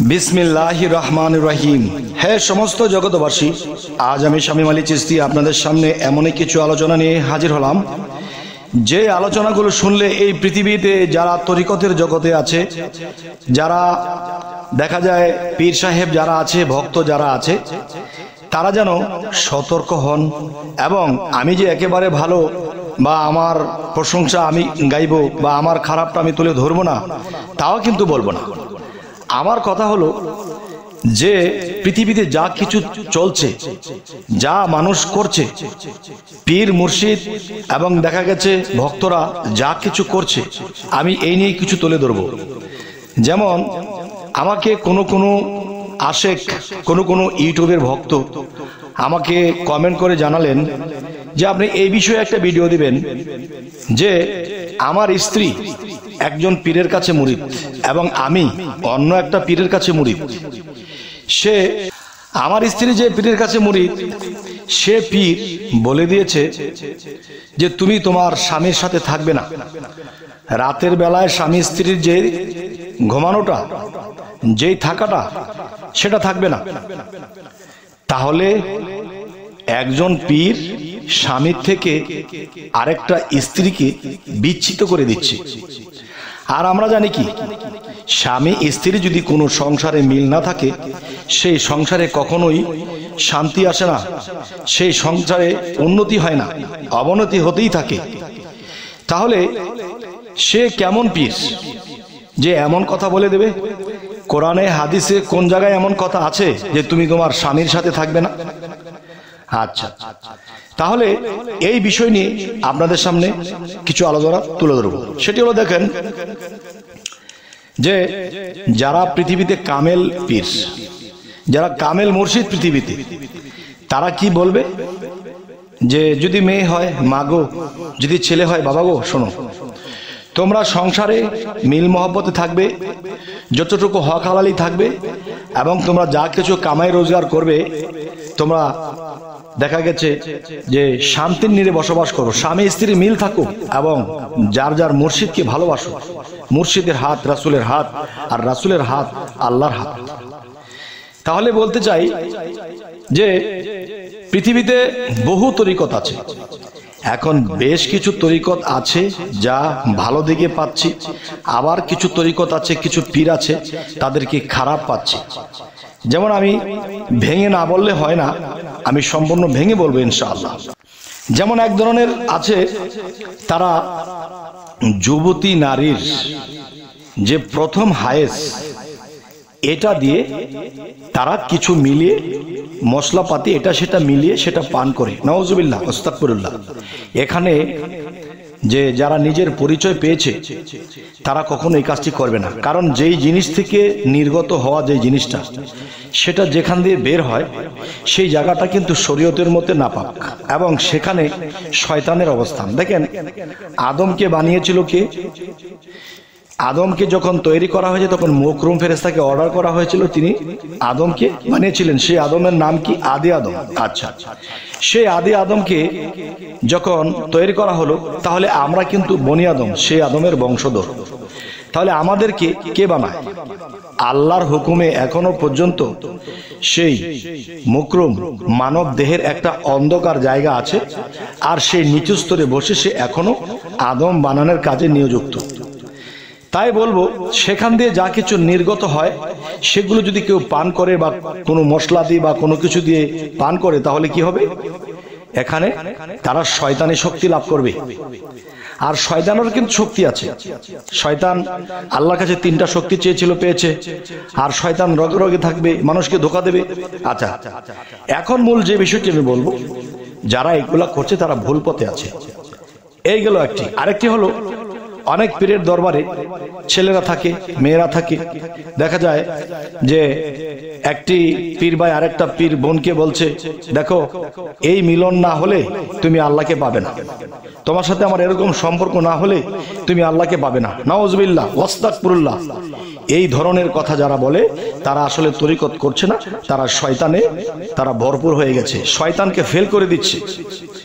বিসমিল্লাহির রহমানির রহিম। হে সমস্ত জগতবাসী, আজ আমি শামীম আলী চিশতি আপনাদের সামনে এমনই কিছু আলোচনা নিয়ে হাজির হলাম যে আলোচনাগুলো শুনলে এই পৃথিবীতে যারা তরিকতের জগতে আছে, যারা দেখা যায় পীর সাহেব যারা আছে, ভক্ত যারা আছে, তারা যেন সতর্ক হন। এবং আমি যে একেবারে ভালো বা আমার প্রশংসা আমি গাইব বা আমার খারাপটা আমি তুলে ধরবো না, তাও কিন্তু বলবো না। আমার কথা হলো যে পৃথিবীতে যা কিছু চলছে, যা মানুষ করছে, পীর মুর্শিদ এবং দেখা গেছে ভক্তরা যা কিছু করছে, আমি এই নিয়ে কিছু তুলে ধরবো। যেমন আমাকে কোনো আশেক, কোনো ইউটিউবের ভক্ত আমাকে কমেন্ট করে জানালেন যে আপনি এই বিষয়ে একটা ভিডিও দিবেন যে আমার স্ত্রী একজন পীরের কাছে মুরিদ এবং আমি অন্য একটা পীরের কাছে মুরিদ। সে আমার স্ত্রী যে পীরের কাছে মুরিদ, সে পীর বলে দিয়েছে যে তুমি তোমার স্বামীর সাথে থাকবে না, রাতের বেলায় স্বামী স্ত্রীর যে ঘুমানোটা, যেই থাকাটা, সেটা থাকবে না। তাহলে একজন পীর স্বামীর থেকে আরেকটা স্ত্রীকে বিচ্ছিত করে দিচ্ছে। আর আমরা জানি কি, স্বামী স্ত্রী যদি কোনো সংসারে মিল না থাকে, সেই সংসারে কখনোই শান্তি আসে না, সেই সংসারে উন্নতি হয় না, অবনতি হতেই থাকে। তাহলে সে কেমন পীর যে এমন কথা বলে দেবে? কোরআনে হাদিসে কোন জায়গায় এমন কথা আছে যে তুমি তোমার স্বামীর সাথে থাকবে না? আচ্ছা, তাহলে এই বিষয় নিয়ে আপনাদের সামনে কিছু আলোচনা তুলে ধরবো। সেটি হলো, দেখেন যে যারা পৃথিবীতে কামেল পীর, যারা কামেল মুর্শিদ পৃথিবীতে, তারা কি বলবে যে যদি মেয়ে হয় মা গো, যদি ছেলে হয় বাবা গো, শোনো, তোমরা সংসারে মিল মহব্বতে থাকবে, যতটুকু হক হালালি থাকবে, এবং তোমরা যা কিছু কামাই রোজগার করবে, তোমরা দেখা গেছে যে শান্তির নিরে বসবাস করো, স্বামী স্ত্রী মিল থাকুক, এবং যার যার মুর্শিদকে ভালোবাসো। মুর্শিদের হাত রাসূলের হাত, আর রাসূলের হাত আল্লাহর হাত। তাহলে বলতে চাই যে পৃথিবীতে বহু তরিকত আছে। এখন বেশ কিছু তরিকত আছে যা ভালো দিকে পাচ্ছি, আবার কিছু তরিকত আছে, কিছু পীর আছে তাদেরকে খারাপ পাচ্ছি। যেমন আমি ভেঙে না বললে হয় না, আমি সম্পূর্ণ ভেঙে বলবো ইনশাআল্লাহ। যেমন এক ধরনের আছে, তারা যুবতী নারীর যে প্রথম হায়েস, এটা দিয়ে তারা কিছু মিলিয়ে মশলাপাতি এটা সেটা মিলিয়ে সেটা পান করে। নাউজুবিল্লাহ, আস্তাগফিরুল্লাহ। এখানে যে যারা নিজের পরিচয় পেয়েছে তারা কখনো এই কাজটি করবে না, কারণ যেই জিনিস থেকে নির্গত হওয়া যে জিনিসটা, সেটা যেখান দিয়ে বের হয় সেই জায়গাটা কিন্তু শরীয়তের মধ্যে নাপাক, এবং সেখানে শয়তানের অবস্থান। দেখেন আদমকে বানিয়েছিল কে? আদমকে যখন তৈরি করা হয়েছে তখন মুকরম ফেরেশতাকে অর্ডার করা হয়েছিল, তিনি আদমকে বানিয়েছিলেন। সেই আদমের নাম কি? আদি আদম। আচ্ছা, সেই আদি আদমকে যখন তৈরি করা হলো, তাহলে আমরা কিন্তু বনি আদম, সেই আদমের বংশধর। তাহলে আমাদেরকে কে বানায়? আল্লাহর হুকুমে এখনো পর্যন্ত সেই মুকরম মানব দেহের একটা অন্ধকার জায়গা আছে, আর সেই নিচু স্তরে বসে সে এখনো আদম বানানোর কাজে নিয়োজিত। তাই বলবো, সেখান দিয়ে যা কিছু নির্গত হয় সেগুলো যদি কেউ পান করে বা কোনো মশলা দিয়ে বা কোনো কিছু দিয়ে পান করে, তাহলে কি হবে? এখানে তারা শয়তানি শক্তি লাভ করবে। আর শয়তানের কিন্তু শক্তি আছে। শয়তান আল্লাহর কাছে 3টা শক্তি চেয়েছিল, পেয়েছে। আর শয়তান রগে রগে থাকবে, মানুষকে ধোঁকা দেবে। আচ্ছা, এখন মূল যে বিষয়টি আমি বলবো, যারা এগুলা করছে তারা ভুল পথে আছে। এইগুলো একটি। আরেকটি হলো, অনেক পীরের দরবারে ছেলেরা থাকে, মেয়েরা থাকে। দেখা যায় যে একটি পীর ভাই আরেকটা পীর বোনকে বলছে, দেখো এই মিলন না হলে তুমি আল্লাহকে পাবে না, তোমার সাথে আমার এরকম সম্পর্ক না হলে তুমি আল্লাহকে পাবে না। নাউজুবিল্লাহ, ওয়াস্তাগফিরুল্লাহ। এই ধরনের কথা যারা বলে তারা আসলে তরিকত করছে না, তারা শয়তানে তারা ভরপুর হয়ে গেছে, শয়তানকে ফেল করে দিচ্ছে।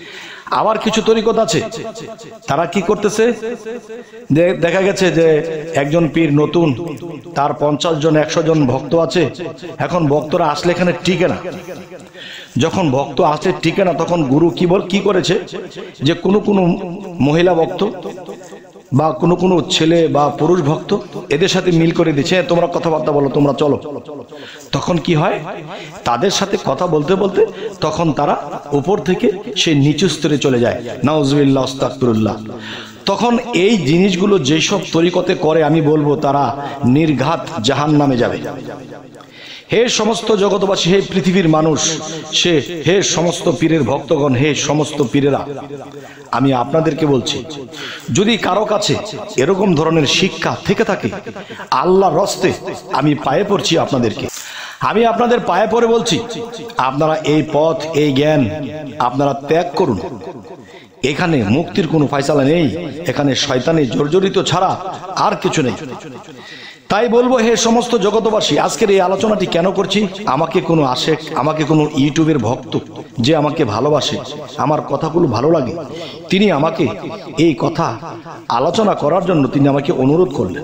আবার কিছু তরিকত আছে, তারা কি করতেছে, দেখা গেছে যে একজন পীর নতুন, তার 50 জন 100 জন ভক্ত আছে। এখন ভক্তরা আসলে এখানে টিকে না, যখন ভক্ত আসলে টিকে না, তখন গুরু কি করেছে যে কোনো মহিলা ভক্ত বা কোনো ছেলে বা পুরুষ ভক্ত এদের সাথে মিল করে দিচ্ছে, তোমরা কথাবার্তা বলো, তোমরা চলো। তখন কি হয়, তাদের সাথে কথা বলতে বলতে তখন তারা উপর থেকে সেই নিচু স্তরে চলে যায়। নাউজুবিল্লাহ, আস্তাগফিরুল্লাহ। তখন এই জিনিসগুলো যেসব তরিকতে করে, আমি বলবো তারা নির্ঘাত জাহান্নামে যাবে। হে সমস্ত জগৎবাসী, হে পৃথিবীর মানুষ, হে সমস্ত পীরের ভক্তগণ, হে সমস্ত পীরেরা, আমি আপনাদেরকে বলছি, যদি কারো কাছে এরকম ধরনের শিক্ষা থেকে থাকে, আল্লাহর রস্তে আমি পায়ে পড়ছি আপনাদেরকে, আমি আপনাদের পায়ে পড়ে বলছি, আপনারা এই পথ, এই জ্ঞান আপনারা ত্যাগ করুন। এখানে মুক্তির কোনো ফয়সালা নেই, এখানে শয়তানি জর্জরিত ছাড়া আর কিছু নেই। তাই বলবো, হে সমস্ত জগৎবাসী, আজকের এই আলোচনাটি কেন করছি, আমাকে কোনো আশেক, আমাকে কোনো ইউটিউবের ভক্ত যে আমাকে ভালোবাসে, আমার কথাগুলো ভালো লাগে, তিনি আমাকে এই কথা আলোচনা করার জন্য তিনি আমাকে অনুরোধ করলেন।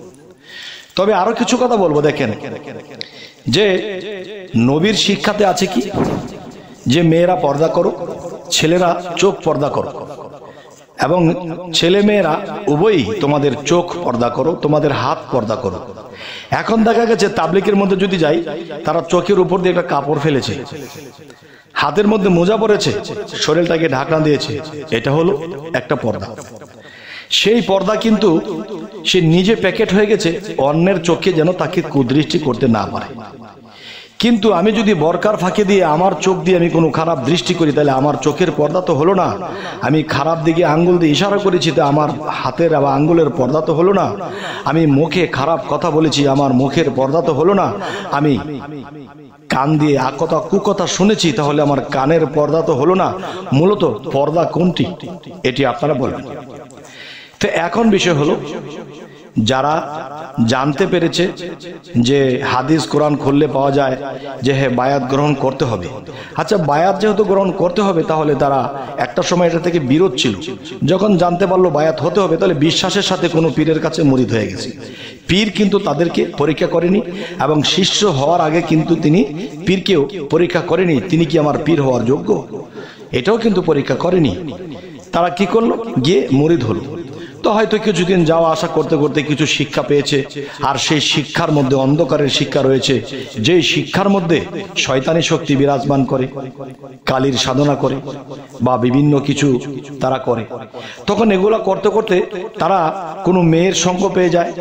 তবে আরো কিছু কথা বলবো। দেখেন যে নবীর শিক্ষাতে আছে কি, যে মেয়েরা পর্দা করো, ছেলেরা চোখ পর্দা করো, এবং ছেলে মেয়েরা উভয়ই তোমাদের চোখ পর্দা করো, তোমাদের হাত পর্দা করো। এখন দেখা গেছে তাবলিগের মধ্যে যদি যাই, তারা চোখের উপর দিয়ে একটা কাপড় ফেলেছে, হাতের মধ্যে মোজা পরেছে, শরীরটাকে ঢাকনা দিয়েছে, এটা হলো একটা পর্দা। সেই পর্দা কিন্তু সে নিজে প্যাকেট হয়ে গেছে, অন্যের চোখে যেন তাকে কুদৃষ্টি করতে না পারে। কিন্তু আমি যদি বরকার ফাঁকে দিয়ে আমার চোখ দিয়ে আমি কোনো খারাপ দৃষ্টি করি, তাহলে আমার চোখের পর্দা তো হলো না। আমি খারাপ দিকে আঙ্গুল দিয়ে ইশারা করেছি, তো আমার হাতের বা আঙ্গুলের পর্দা তো হলো না। আমি মুখে খারাপ কথা বলেছি, আমার মুখের পর্দা তো হলো না। আমি কান দিয়ে আকথা কুকথা শুনেছি, তাহলে আমার কানের পর্দা তো হলো না। মূলত পর্দা কোনটি, এটি আপনারা বলবেন। তো এখন বিষয় হলো, যারা জানতে পেরেছে যে হাদিস কোরআন খুললে পাওয়া যায় যে হ্যাঁ বায়াত গ্রহণ করতে হবে, আচ্ছা বায়াত যেহেতু গ্রহণ করতে হবে, তাহলে তারা একটা সময় এটা থেকে বিরোধ ছিল। যখন জানতে পারলো বায়াত হতে হবে, তাহলে বিশ্বাসের সাথে কোনো পীরের কাছে মুরিদ হয়ে গেছে। পীর কিন্তু তাদেরকে পরীক্ষা করেনি, এবং শিষ্য হওয়ার আগে কিন্তু তিনি পীরকেও পরীক্ষা করেনি, তিনি কি আমার পীর হওয়ার যোগ্য, এটাও কিন্তু পরীক্ষা করেনি। তারা কি করলো, গিয়ে মুরিদ হলো। তো হয়তো কিছুদিন যাওয়া আসা করতে করতে কিছু শিক্ষা পেয়েছে, আর সেই শিক্ষার মধ্যে অন্ধকারের শিক্ষা রয়েছে, যেই শিক্ষার মধ্যে শয়তানি শক্তি বিরাজমান করে, কালীর সাধনা করে বা বিভিন্ন কিছু তারা করে। তখন এগুলা করতে করতে তারা কোনো মেয়ের সঙ্গ পেয়ে যায়,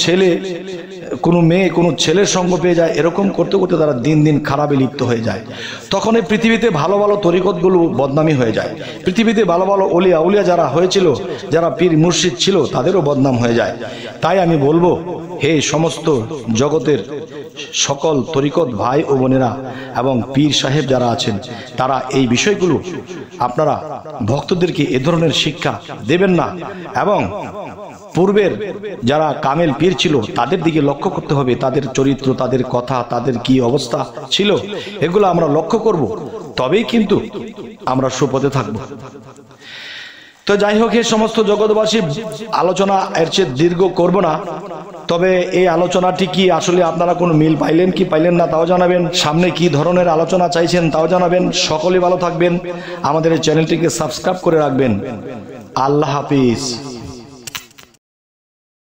কোনো মেয়ে কোনো ছেলের সঙ্গ পেয়ে যায়, এরকম করতে করতে তারা দিন দিন খারাপে লিপ্ত হয়ে যায়। তখন এই পৃথিবীতে ভালো ভালো তরিকতগুলো বদনামি হয়ে যায়। পৃথিবীতে ভালো ভালো আউলিয়া যারা হয়েছিল, যারা পীর মুর্শিদ ছিল, তাদেরও বদনাম হয়ে যায়। তাই আমি বলবো, হে সমস্ত জগতের সকল তরিকত ভাই ও বোনেরা এবং পীর সাহেব যারা আছেন, তারা এই বিষয়গুলো আপনারা ভক্তদেরকে এ ধরনের শিক্ষা দেবেন না, এবং পূর্বের যারা কামেল পীর ছিল তাদের দিকে লক্ষ্য করতে হবে, তাদের চরিত্র, তাদের কথা, তাদের কি অবস্থা ছিল, এগুলো আমরা লক্ষ্য করব, তবেই কিন্তু আমরা সুপথে থাকব। তো যাই হোক, এই সমস্ত জগৎবাসী, আলোচনা এর চেয়ে দীর্ঘ করব না। তবে এই আলোচনাটি কি আসলে আপনারা কোনো মিল পাইলেন কি পাইলেন না তাও জানাবেন, সামনে কি ধরনের আলোচনা চাইছেন তাও জানাবেন। সকলে ভালো থাকবেন, আমাদের এই চ্যানেলটিকে সাবস্ক্রাইব করে রাখবেন। আল্লাহ হাফিজ।